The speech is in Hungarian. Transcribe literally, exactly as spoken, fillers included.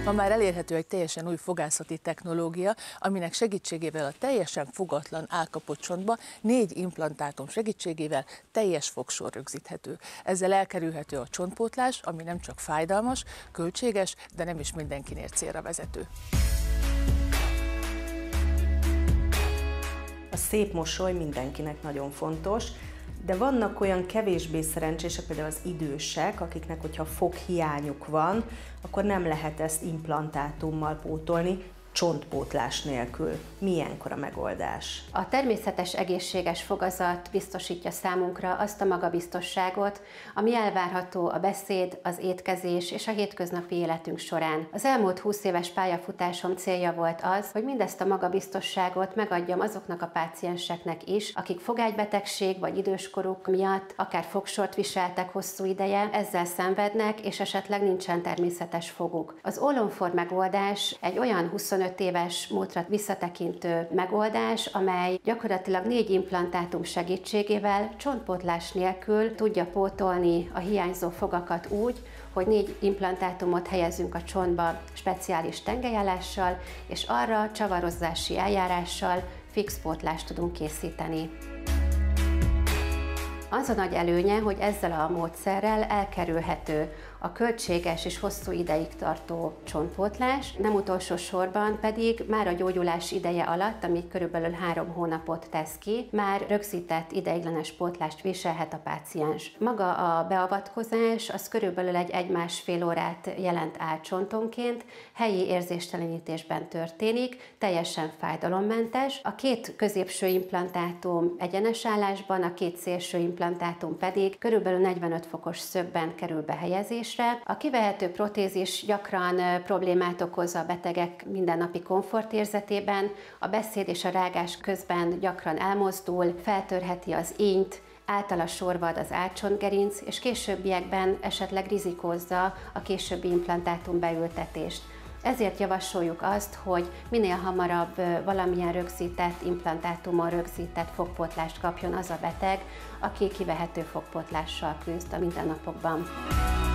Ma már elérhető egy teljesen új fogászati technológia, aminek segítségével a teljesen fogatlan állkapott csontba négy implantátum segítségével teljes fogsor rögzíthető. Ezzel elkerülhető a csontpótlás, ami nem csak fájdalmas, költséges, de nem is mindenkinél célra vezető. A szép mosoly mindenkinek nagyon fontos, de vannak olyan kevésbé szerencsések, például az idősek, akiknek, hogyha foghiányuk van, akkor nem lehet ezt implantátummal pótolni, csontpótlás nélkül. Milyenkor a megoldás? A természetes, egészséges fogazat biztosítja számunkra azt a magabiztosságot, ami elvárható a beszéd, az étkezés és a hétköznapi életünk során. Az elmúlt húsz éves pályafutásom célja volt az, hogy mindezt a magabiztosságot megadjam azoknak a pácienseknek is, akik fogágybetegség vagy időskoruk miatt akár fogsort viseltek hosszú ideje, ezzel szenvednek, és esetleg nincsen természetes foguk. Az All on four megoldás egy olyan huszonöt éves múltra visszatekintő megoldás, amely gyakorlatilag négy implantátum segítségével csontpótlás nélkül tudja pótolni a hiányzó fogakat úgy, hogy négy implantátumot helyezünk a csontba speciális tengelyállással, és arra csavarozási eljárással fix pótlást tudunk készíteni. Az a nagy előnye, hogy ezzel a módszerrel elkerülhető a költséges és hosszú ideig tartó csontpótlás, nem utolsó sorban pedig már a gyógyulás ideje alatt, ami körülbelül három hónapot tesz ki, már rögzített ideiglenes pótlást viselhet a páciens. Maga a beavatkozás az körülbelül egy egy-másfél órát jelent álcsontonként, helyi érzéstelenítésben történik, teljesen fájdalommentes. A két középső implantátum egyenes állásban, a két szélső implantátum pedig körülbelül negyvenöt fokos szögben kerül behelyezésre. A kivehető protézis gyakran problémát okoz a betegek mindennapi komfortérzetében, a beszéd és a rágás közben gyakran elmozdul, feltörheti az ínyt, általa sorvad az álcsontgerinc, és későbbiekben esetleg rizikózza a későbbi implantátum beültetést. Ezért javasoljuk azt, hogy minél hamarabb valamilyen rögzített implantátumon rögzített fogpótlást kapjon az a beteg, aki kivehető fogpótlással küzd a mindennapokban.